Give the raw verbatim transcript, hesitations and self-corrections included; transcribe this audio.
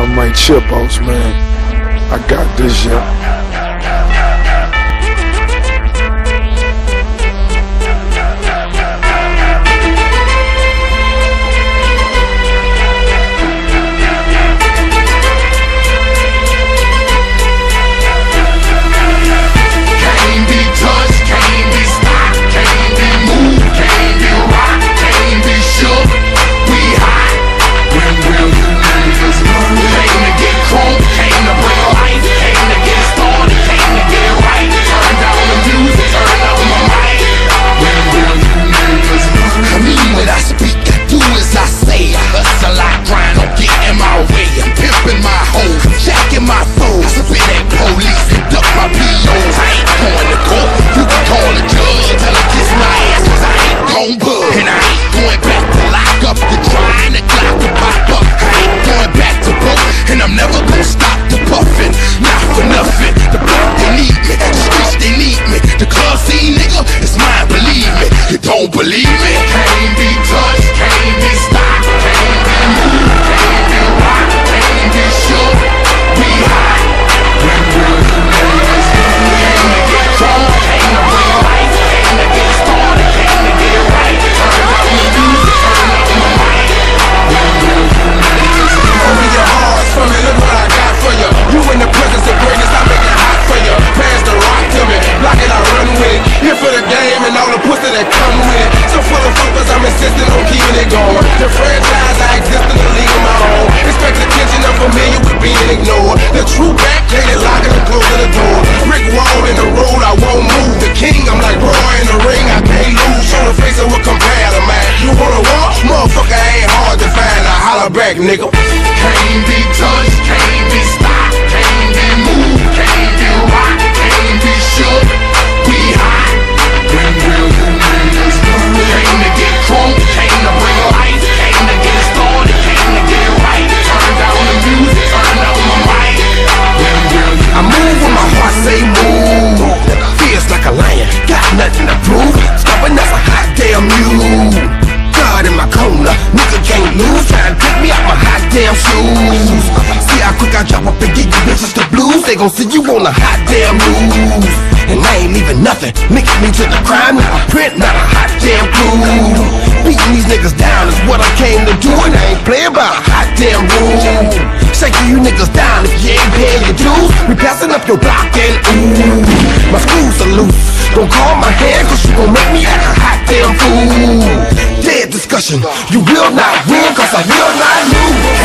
I'm Mike Chipos, man. I got this, yeah. Don't believe me? Can't be touched, can't be stopped, can't be moved, can't be rocked, can't be shook. We hot when real niggas came to get drunk, came to bring life, came to get started, came to get right. Turn up the music, turn up the mic. When real niggas open your hearts for me, look what I got for you. You in the presence of greatness, I make it hot for you. Pass the rock to me, block it, I run with it. Here for the game and all the pussy that come with it. So for the focus, I'm insisting on keeping it going. The franchise, I exist in the league of my own. Expect attention, I'm familiar with being ignored. The true back, lady locking and closing the door. Brick wall in the road, I won't move. The king, I'm like Roy in the ring, I can't lose. Show the face of what compare to man. You wanna walk? Motherfucker ain't hard to find. Now holler back, nigga. Can't be touched, can't be stopped, can't be moved, can't be rocked, can't be shook. We hot when real niggas came to get crunk, came to bring life, came to get started, came to get right. Turn down the music, turn up my mic. When real I move when my heart say move. Feels like a lion, got nothing to prove. Stubborn as a hot damn mule. God in my corner, nigga can't lose. Trying to pick me out my hot damn shoes. See how quick I drop up and get you bitches the blues. They gon' see you on a hot damn news. And I ain't leaving nothing, linking me to the crime. Not a print, not a hot damn clue. Beating these niggas down is what I came to do. And I ain't playing by a hot damn rule. Shaking you niggas down if you ain't paying your dues. We passing up your block and ooh, my screws are loose. Don't call my hand cause you gon' make me act a hot damn fool. Dead discussion, you will not win cause I will not lose.